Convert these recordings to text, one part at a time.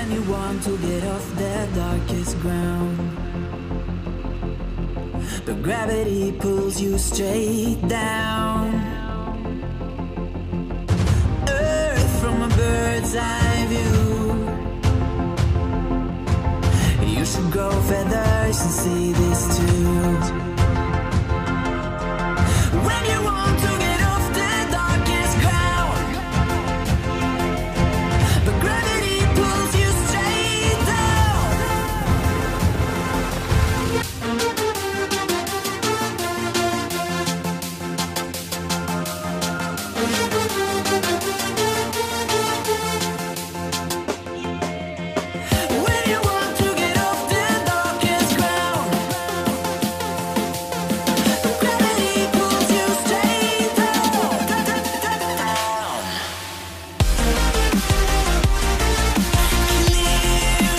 you want to get off the darkest ground, but gravity pulls you straight down. Earth from a bird's eye view. You should grow feathers and see this too. When you want to get off the darkest ground, but gravity pulls you straight down. When you want to get off the darkest ground, but gravity pulls you straight down. Clear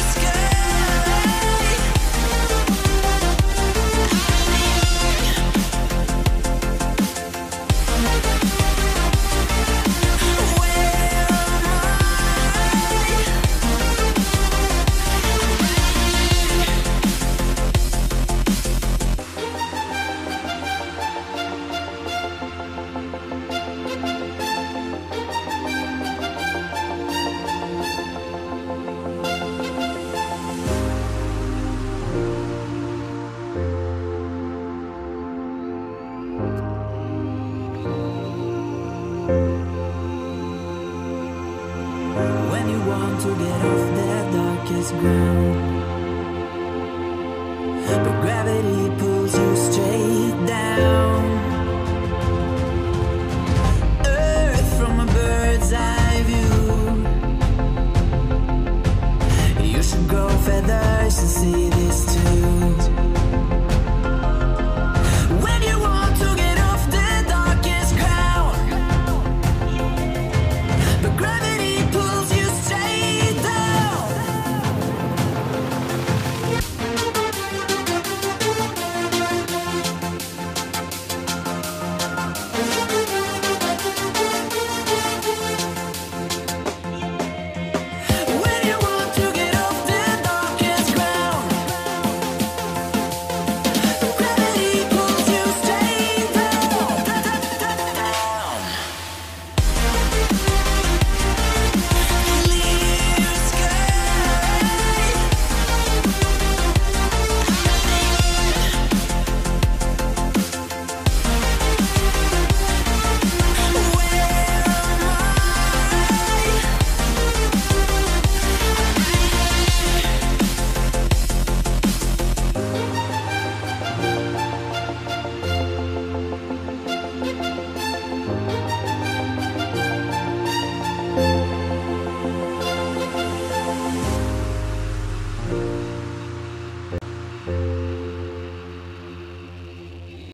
When you want to get off the darkest ground, but gravity pulls you straight down. Earth from a bird's eye view. You should grow feathers and see the